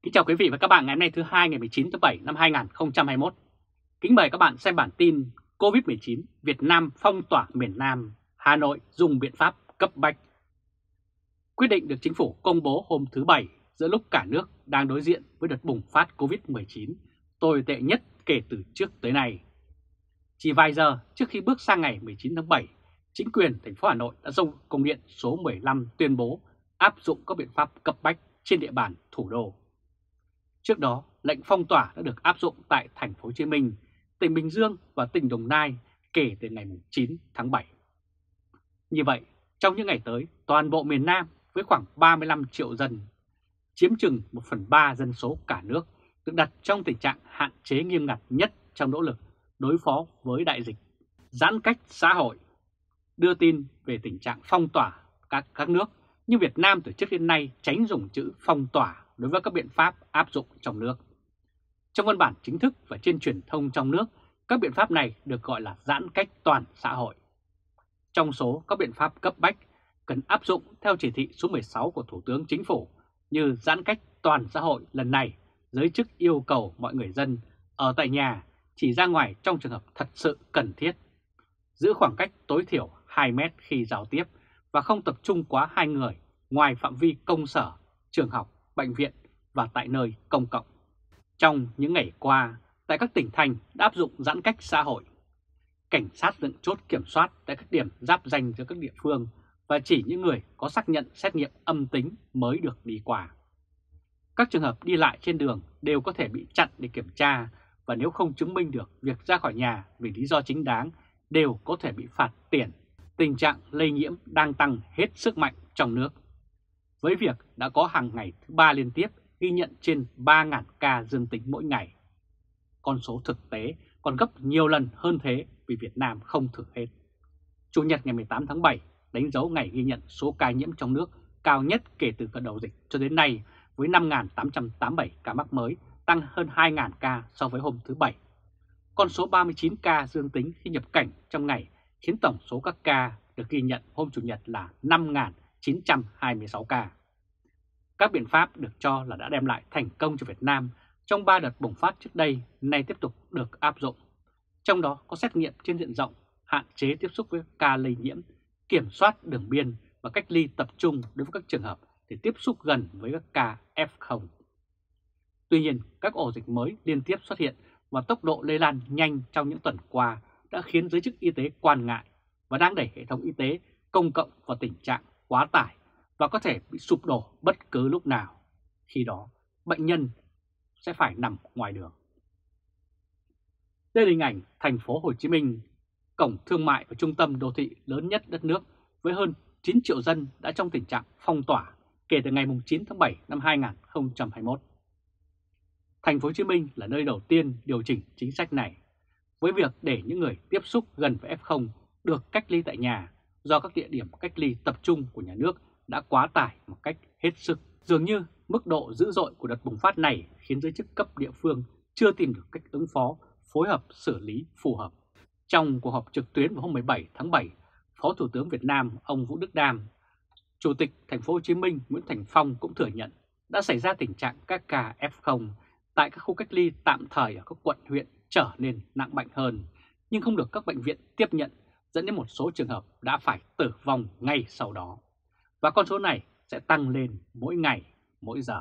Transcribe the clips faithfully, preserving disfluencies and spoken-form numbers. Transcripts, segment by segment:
Kính chào quý vị và các bạn ngày hôm nay thứ hai ngày mười chín tháng bảy năm hai nghìn không trăm hai mươi mốt. Kính mời các bạn xem bản tin Covid mười chín, Việt Nam phong tỏa miền Nam, Hà Nội dùng biện pháp cấp bách. Quyết định được chính phủ công bố hôm thứ Bảy giữa lúc cả nước đang đối diện với đợt bùng phát Covid mười chín tồi tệ nhất kể từ trước tới nay. Chỉ vài giờ trước khi bước sang ngày mười chín tháng bảy, chính quyền thành phố Hà Nội đã ra công điện số mười lăm tuyên bố áp dụng các biện pháp cấp bách trên địa bàn thủ đô. Trước đó, lệnh phong tỏa đã được áp dụng tại thành phố Hồ Chí Minh, tỉnh Bình Dương và tỉnh Đồng Nai kể từ ngày chín tháng bảy. Như vậy, trong những ngày tới, toàn bộ miền Nam với khoảng ba mươi lăm triệu dân, chiếm chừng một phần ba dân số cả nước, được đặt trong tình trạng hạn chế nghiêm ngặt nhất trong nỗ lực đối phó với đại dịch, giãn cách xã hội. Đưa tin về tình trạng phong tỏa các các nước, nhưng Việt Nam từ trước đến nay tránh dùng chữ phong tỏa đối với các biện pháp áp dụng trong nước. Trong văn bản chính thức và trên truyền thông trong nước, các biện pháp này được gọi là giãn cách toàn xã hội. Trong số các biện pháp cấp bách cần áp dụng theo chỉ thị số mười sáu của Thủ tướng Chính phủ như giãn cách toàn xã hội lần này, giới chức yêu cầu mọi người dân ở tại nhà, chỉ ra ngoài trong trường hợp thật sự cần thiết, giữ khoảng cách tối thiểu hai mét khi giao tiếp và không tập trung quá hai người ngoài phạm vi công sở, trường học, bệnh viện và tại nơi công cộng. Trong những ngày qua, tại các tỉnh thành đã áp dụng giãn cách xã hội. Cảnh sát dựng chốt kiểm soát tại các điểm giáp ranh giữa các địa phương và chỉ những người có xác nhận xét nghiệm âm tính mới được đi qua. Các trường hợp đi lại trên đường đều có thể bị chặn để kiểm tra, và nếu không chứng minh được việc ra khỏi nhà vì lý do chính đáng đều có thể bị phạt tiền. Tình trạng lây nhiễm đang tăng hết sức mạnh trong nước, với việc đã có hàng ngày thứ ba liên tiếp ghi nhận trên ba nghìn ca dương tính mỗi ngày. Con số thực tế còn gấp nhiều lần hơn thế vì Việt Nam không thử hết. Chủ nhật ngày mười tám tháng bảy đánh dấu ngày ghi nhận số ca nhiễm trong nước cao nhất kể từ khởi đầu dịch cho đến nay với năm nghìn tám trăm tám mươi bảy ca mắc mới, tăng hơn hai nghìn ca so với hôm thứ Bảy. Con số ba mươi chín ca dương tính khi nhập cảnh trong ngày khiến tổng số các ca được ghi nhận hôm Chủ nhật là năm nghìn chín trăm hai mươi sáu ca. Các biện pháp được cho là đã đem lại thành công cho Việt Nam trong ba đợt bùng phát trước đây, nay tiếp tục được áp dụng. Trong đó có xét nghiệm trên diện rộng, hạn chế tiếp xúc với ca lây nhiễm, kiểm soát đường biên và cách ly tập trung đối với các trường hợp để tiếp xúc gần với các ca ép không. Tuy nhiên, các ổ dịch mới liên tiếp xuất hiện và tốc độ lây lan nhanh trong những tuần qua đã khiến giới chức y tế quan ngại và đang đẩy hệ thống y tế công cộng vào tình trạng quá tải và có thể bị sụp đổ bất cứ lúc nào. Khi đó, bệnh nhân sẽ phải nằm ngoài đường. Đây là hình ảnh thành phố Hồ Chí Minh, cổng thương mại và trung tâm đô thị lớn nhất đất nước với hơn chín triệu dân đã trong tình trạng phong tỏa kể từ ngày chín tháng bảy năm hai nghìn không trăm hai mươi mốt. Thành phố Hồ Chí Minh là nơi đầu tiên điều chỉnh chính sách này, với việc để những người tiếp xúc gần với ép không được cách ly tại nhà do các địa điểm cách ly tập trung của nhà nước đã quá tải một cách hết sức. Dường như mức độ dữ dội của đợt bùng phát này khiến giới chức cấp địa phương chưa tìm được cách ứng phó, phối hợp xử lý phù hợp. Trong cuộc họp trực tuyến vào hôm mười bảy tháng bảy, Phó Thủ tướng Việt Nam ông Vũ Đức Đam, Chủ tịch Thành phố Hồ Chí Minh Nguyễn Thành Phong cũng thừa nhận đã xảy ra tình trạng các ca ép không tại các khu cách ly tạm thời ở các quận huyện trở nên nặng bệnh hơn, nhưng không được các bệnh viện tiếp nhận, dẫn đến một số trường hợp đã phải tử vong ngay sau đó. Và con số này sẽ tăng lên mỗi ngày, mỗi giờ.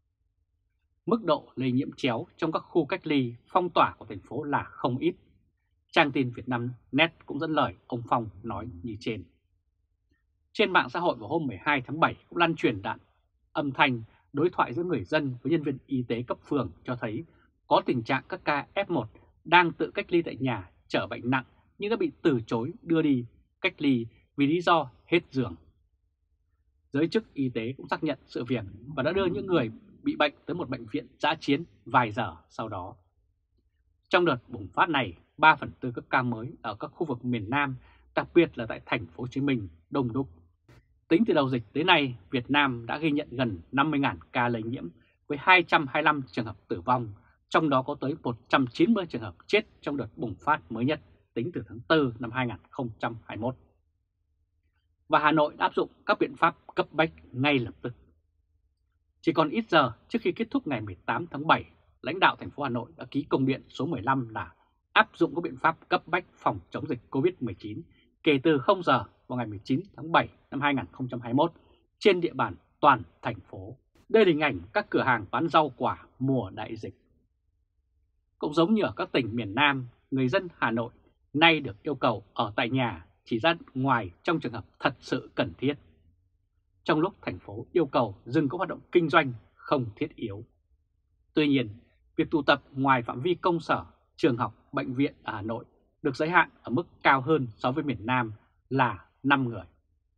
Mức độ lây nhiễm chéo trong các khu cách ly phong tỏa của thành phố là không ít. Trang tin Việt Nam Net cũng dẫn lời ông Phong nói như trên. Trên mạng xã hội vào hôm mười hai tháng bảy cũng lan truyền đoạn âm thanh đối thoại giữa người dân với nhân viên y tế cấp phường cho thấy có tình trạng các ca ép một đang tự cách ly tại nhà chở bệnh nặng nhưng đã bị từ chối đưa đi cách ly vì lý do hết giường. Giới chức y tế cũng xác nhận sự việc và đã đưa những người bị bệnh tới một bệnh viện dã chiến vài giờ sau đó. Trong đợt bùng phát này, ba phần tư các ca mới ở các khu vực miền Nam, đặc biệt là tại thành phố Hồ Chí Minh, đông đúc. Tính từ đầu dịch tới nay, Việt Nam đã ghi nhận gần năm mươi nghìn ca lây nhiễm với hai trăm hai mươi lăm trường hợp tử vong, trong đó có tới một trăm chín mươi trường hợp chết trong đợt bùng phát mới nhất tính từ tháng tư năm hai nghìn không trăm hai mươi mốt. Và Hà Nội đã áp dụng các biện pháp cấp bách ngay lập tức. Chỉ còn ít giờ trước khi kết thúc ngày mười tám tháng bảy, lãnh đạo thành phố Hà Nội đã ký công điện số mười lăm là áp dụng các biện pháp cấp bách phòng chống dịch Covid mười chín kể từ không giờ vào ngày mười chín tháng bảy năm hai nghìn không trăm hai mươi mốt trên địa bàn toàn thành phố. Đây là hình ảnh các cửa hàng bán rau quả mùa đại dịch. Cũng giống như ở các tỉnh miền Nam, người dân Hà Nội nay được yêu cầu ở tại nhà, chỉ ra ngoài trong trường hợp thật sự cần thiết. Trong lúc thành phố yêu cầu dừng các hoạt động kinh doanh không thiết yếu. Tuy nhiên, việc tụ tập ngoài phạm vi công sở, trường học, bệnh viện ở Hà Nội được giới hạn ở mức cao hơn so với miền Nam là năm người.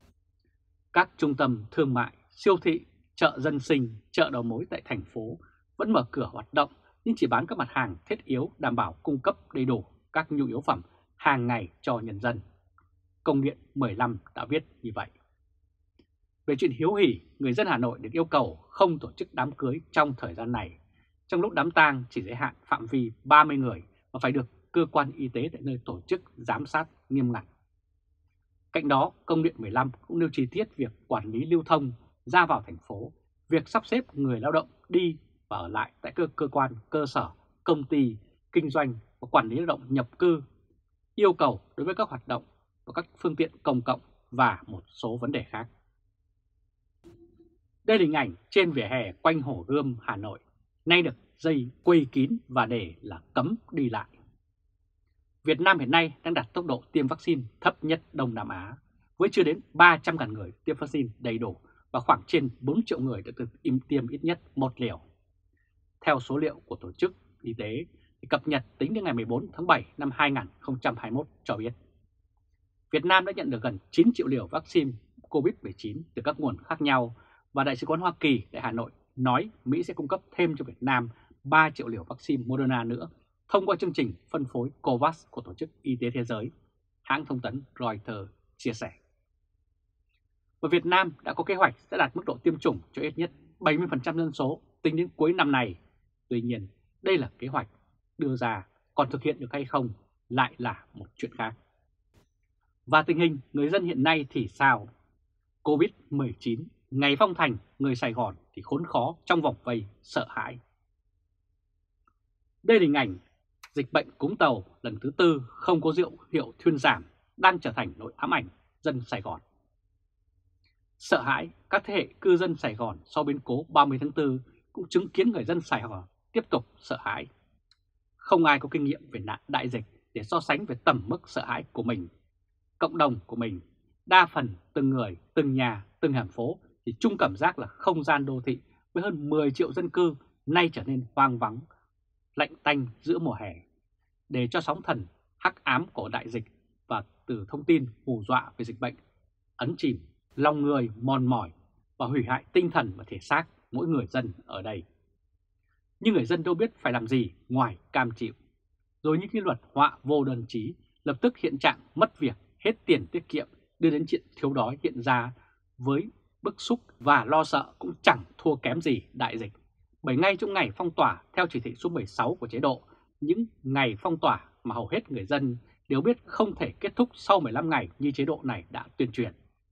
Các trung tâm thương mại, siêu thị, chợ dân sinh, chợ đầu mối tại thành phố vẫn mở cửa hoạt động nhưng chỉ bán các mặt hàng thiết yếu đảm bảo cung cấp đầy đủ các nhu yếu phẩm hàng ngày cho nhân dân. Công điện mười lăm đã viết như vậy. Về chuyện hiếu hỉ, người dân Hà Nội được yêu cầu không tổ chức đám cưới trong thời gian này, trong lúc đám tang chỉ giới hạn phạm vi ba mươi người và phải được cơ quan y tế tại nơi tổ chức giám sát nghiêm ngặt. Cạnh đó, công điện mười lăm cũng nêu chi tiết việc quản lý lưu thông ra vào thành phố, việc sắp xếp người lao động đi và ở lại tại cơ cơ quan, cơ sở, công ty, kinh doanh và quản lý lao động nhập cư, yêu cầu đối với các hoạt động và các phương tiện công cộng và một số vấn đề khác. Đây là hình ảnh trên vỉa hè quanh Hồ Gươm, Hà Nội, nay được dây quây kín và để là cấm đi lại. Việt Nam hiện nay đang đạt tốc độ tiêm vaccine thấp nhất Đông Nam Á, với chưa đến ba trăm nghìn người tiêm vaccine đầy đủ và khoảng trên bốn triệu người đã được tiêm ít nhất một liều. Theo số liệu của Tổ chức Y tế cập nhật tính đến ngày mười bốn tháng bảy năm hai nghìn không trăm hai mươi mốt cho biết, Việt Nam đã nhận được gần chín triệu liều vaccine Covid mười chín từ các nguồn khác nhau và Đại sứ quán Hoa Kỳ tại Hà Nội nói Mỹ sẽ cung cấp thêm cho Việt Nam ba triệu liều vaccine Moderna nữa thông qua chương trình phân phối COVAX của Tổ chức Y tế Thế giới, hãng thông tấn Reuters chia sẻ. Và Việt Nam đã có kế hoạch sẽ đạt mức độ tiêm chủng cho ít nhất bảy mươi phần trăm dân số tính đến cuối năm này. Tuy nhiên, đây là kế hoạch đưa ra, còn thực hiện được hay không lại là một chuyện khác. Và tình hình người dân hiện nay thì sao? Covid mười chín, ngày phong thành, người Sài Gòn thì khốn khó trong vòng vây sợ hãi. Đây là hình ảnh dịch bệnh cúm tàu lần thứ tư không có dấu hiệu thuyên giảm đang trở thành nỗi ám ảnh dân Sài Gòn. Sợ hãi, các thế hệ cư dân Sài Gòn sau biến cố ba mươi tháng tư cũng chứng kiến người dân Sài Gòn tiếp tục sợ hãi. Không ai có kinh nghiệm về nạn đại dịch để so sánh về tầm mức sợ hãi của mình, cộng đồng của mình. Đa phần từng người, từng nhà, từng hẻm phố thì chung cảm giác là không gian đô thị với hơn mười triệu dân cư nay trở nên hoang vắng, lạnh tanh giữa mùa hè. Để cho sóng thần hắc ám của đại dịch và từ thông tin hù dọa về dịch bệnh ấn chìm lòng người mòn mỏi và hủy hại tinh thần và thể xác mỗi người dân ở đây. Nhưng người dân đâu biết phải làm gì ngoài cam chịu. Rồi những cái luật họa vô đơn chí lập tức hiện trạng mất việc, hết tiền tiết kiệm đưa đến chuyện thiếu đói hiện ra với bức xúc và lo sợ cũng chẳng thua kém gì đại dịch. Bởi ngay trong ngày phong tỏa theo chỉ thị số mười sáu của chế độ, những ngày phong tỏa mà hầu hết người dân đều biết không thể kết thúc sau mười lăm ngày như chế độ này đã tuyên truyền.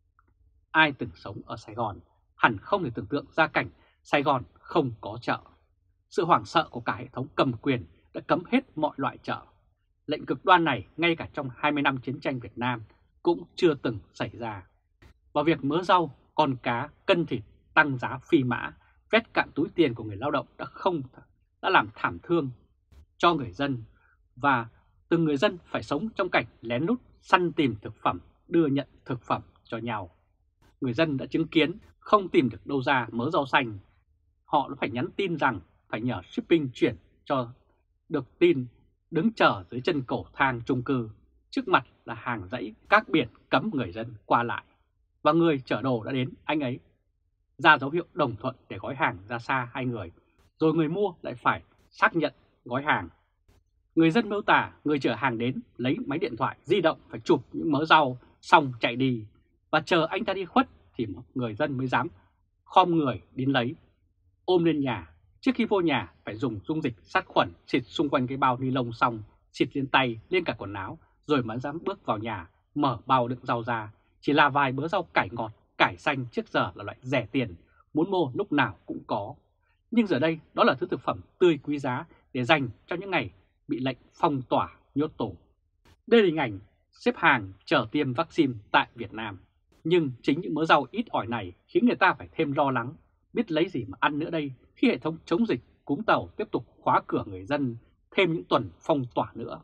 Ai từng sống ở Sài Gòn hẳn không thể tưởng tượng ra cảnh Sài Gòn không có chợ. Sự hoảng sợ của cả hệ thống cầm quyền đã cấm hết mọi loại chợ. Lệnh cực đoan này ngay cả trong hai mươi năm chiến tranh Việt Nam cũng chưa từng xảy ra. Và việc mớ rau, con cá, cân thịt tăng giá phi mã, vét cạn túi tiền của người lao động đã không đã làm thảm thương cho người dân, và từng người dân phải sống trong cảnh lén lút săn tìm thực phẩm, đưa nhận thực phẩm cho nhau. Người dân đã chứng kiến không tìm được đâu ra mớ rau xanh, họ đã phải nhắn tin rằng phải nhờ shipping chuyển cho được tin, đứng chờ dưới chân cầu thang chung cư, trước mặt là hàng dãy các biển cấm người dân qua lại. Và người chở đồ đã đến, anh ấy ra dấu hiệu đồng thuận để gói hàng ra xa hai người, rồi người mua lại phải xác nhận gói hàng. Người dân miêu tả người chở hàng đến lấy máy điện thoại di động phải chụp những mớ rau xong chạy đi, và chờ anh ta đi khuất thì người dân mới dám khom người đến lấy, ôm lên nhà. Trước khi vô nhà phải dùng dung dịch sát khuẩn xịt xung quanh cái bao ni lông, xong xịt lên tay, lên cả quần áo, rồi mới dám bước vào nhà, mở bao đựng rau ra. Chỉ là vài bớ rau cải ngọt, cải xanh trước giờ là loại rẻ tiền, muốn mua lúc nào cũng có. Nhưng giờ đây đó là thứ thực phẩm tươi quý giá để dành cho những ngày bị lệnh phong tỏa nhốt tù. Đây là hình ảnh xếp hàng chờ tiêm vaccine tại Việt Nam. Nhưng chính những mớ rau ít ỏi này khiến người ta phải thêm lo lắng, biết lấy gì mà ăn nữa đây khi hệ thống chống dịch cúm tàu tiếp tục khóa cửa người dân thêm những tuần phong tỏa nữa.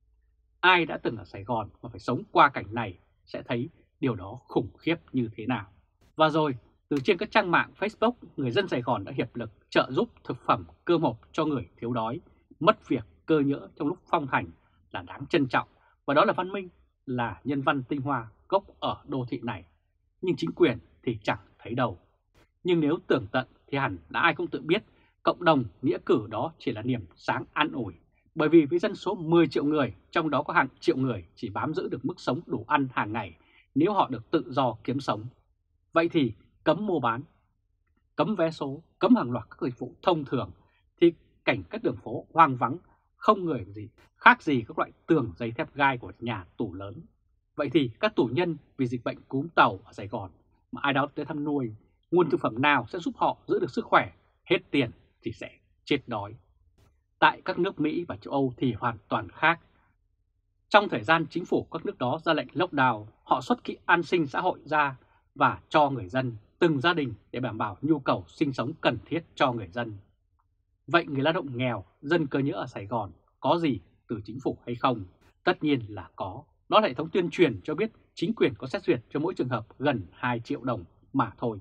Ai đã từng ở Sài Gòn mà phải sống qua cảnh này sẽ thấy điều đó khủng khiếp như thế nào. Và rồi, từ trên các trang mạng Facebook, người dân Sài Gòn đã hiệp lực trợ giúp thực phẩm cơm hộp cho người thiếu đói, mất việc cơ nhỡ trong lúc phong thành là đáng trân trọng, và đó là văn minh, là nhân văn tinh hoa gốc ở đô thị này. Nhưng chính quyền thì chẳng thấy đâu. Nhưng nếu tưởng tận thì hẳn là ai cũng tự biết cộng đồng nghĩa cử đó chỉ là niềm sáng an ủi. Bởi vì với dân số mười triệu người, trong đó có hàng triệu người chỉ bám giữ được mức sống đủ ăn hàng ngày nếu họ được tự do kiếm sống. Vậy thì cấm mua bán, cấm vé số, cấm hàng loạt các dịch vụ thông thường thì cảnh các đường phố hoang vắng, không người gì, khác gì các loại tường giấy thép gai của nhà tù lớn. Vậy thì các tù nhân vì dịch bệnh cúm tàu ở Sài Gòn mà ai đó tới thăm nuôi, nguồn thực phẩm nào sẽ giúp họ giữ được sức khỏe, hết tiền thì sẽ chết đói. Tại các nước Mỹ và châu Âu thì hoàn toàn khác. Trong thời gian chính phủ các nước đó ra lệnh lockdown, họ xuất quỹ an sinh xã hội ra và cho người dân, từng gia đình để đảm bảo nhu cầu sinh sống cần thiết cho người dân. Vậy người lao động nghèo, dân cơ nhỡ ở Sài Gòn có gì từ chính phủ hay không? Tất nhiên là có. Đó là hệ thống tuyên truyền cho biết chính quyền có xét duyệt cho mỗi trường hợp gần hai triệu đồng mà thôi.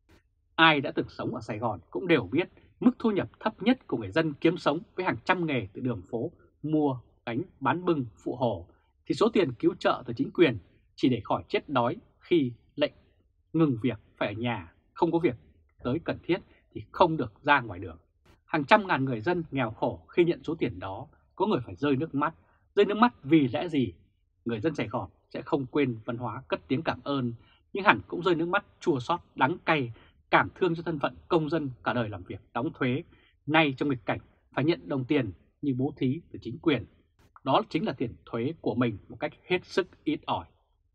Ai đã từng sống ở Sài Gòn cũng đều biết mức thu nhập thấp nhất của người dân kiếm sống với hàng trăm nghề từ đường phố, mua, gánh, bán bưng, phụ hồ, thì số tiền cứu trợ từ chính quyền chỉ để khỏi chết đói khi lệnh ngừng việc phải ở nhà, không có việc tới cần thiết thì không được ra ngoài đường. Hàng trăm ngàn người dân nghèo khổ khi nhận số tiền đó, có người phải rơi nước mắt. Rơi nước mắt vì lẽ gì? Người dân Sài Gòn sẽ không quên văn hóa cất tiếng cảm ơn, nhưng hẳn cũng rơi nước mắt chua xót đắng cay, cảm thương cho thân phận công dân cả đời làm việc đóng thuế, nay trong nghịch cảnh phải nhận đồng tiền như bố thí từ chính quyền. Đó chính là tiền thuế của mình một cách hết sức ít ỏi.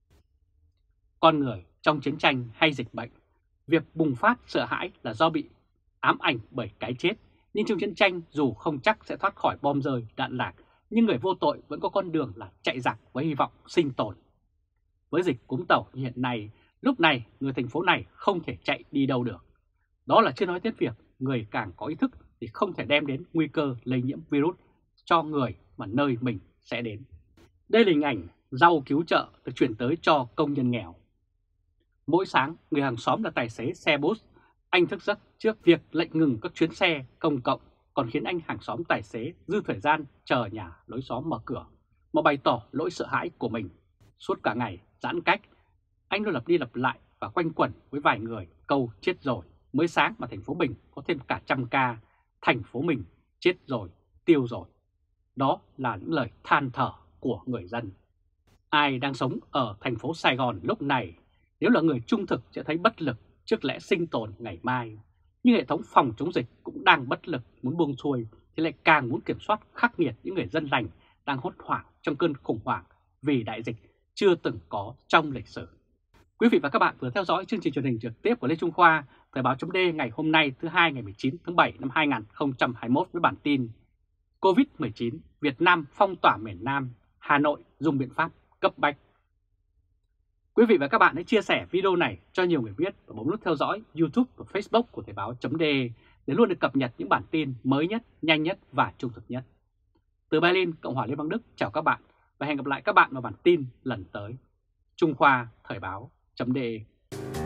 Con người trong chiến tranh hay dịch bệnh, việc bùng phát sợ hãi là do bị ám ảnh bởi cái chết. Nhưng trong chiến tranh dù không chắc sẽ thoát khỏi bom rơi, đạn lạc, nhưng người vô tội vẫn có con đường là chạy giặc với hy vọng sinh tồn. Với dịch cúm tàu như hiện nay, lúc này người thành phố này không thể chạy đi đâu được. Đó là chưa nói đến việc người càng có ý thức thì không thể đem đến nguy cơ lây nhiễm virus cho người mà nơi mình sẽ đến. Đây là hình ảnh rau cứu trợ được chuyển tới cho công nhân nghèo. Mỗi sáng, người hàng xóm là tài xế xe bus. Anh thức giấc trước việc lệnh ngừng các chuyến xe công cộng còn khiến anh hàng xóm tài xế dư thời gian chờ nhà lối xóm mở cửa mà bày tỏ nỗi sợ hãi của mình. Suốt cả ngày giãn cách, anh luôn lặp đi lặp lại và quanh quẩn với vài người câu chết rồi. Mới sáng mà thành phố Bình có thêm cả trăm ca, thành phố mình chết rồi, tiêu rồi. Đó là những lời than thở của người dân. Ai đang sống ở thành phố Sài Gòn lúc này, nếu là người trung thực sẽ thấy bất lực trước lẽ sinh tồn ngày mai. Nhưng hệ thống phòng chống dịch cũng đang bất lực muốn buông xuôi thì lại càng muốn kiểm soát khắc nghiệt những người dân lành đang hốt hoảng trong cơn khủng hoảng vì đại dịch chưa từng có trong lịch sử. Quý vị và các bạn vừa theo dõi chương trình truyền hình trực tiếp của Lê Trung Khoa, Thời báo chấm D ngày hôm nay thứ hai ngày mười chín tháng bảy năm hai nghìn không trăm hai mươi mốt với bản tin Covid mười chín, Việt Nam phong tỏa miền Nam, Hà Nội dùng biện pháp cấp bách. Quý vị và các bạn hãy chia sẻ video này cho nhiều người biết và bấm nút theo dõi YouTube và Facebook của Thời báo chấm D để luôn được cập nhật những bản tin mới nhất, nhanh nhất và trung thực nhất. Từ Berlin, Cộng hòa Liên bang Đức chào các bạn và hẹn gặp lại các bạn vào bản tin lần tới. Trung Khoa Thời báo chấm D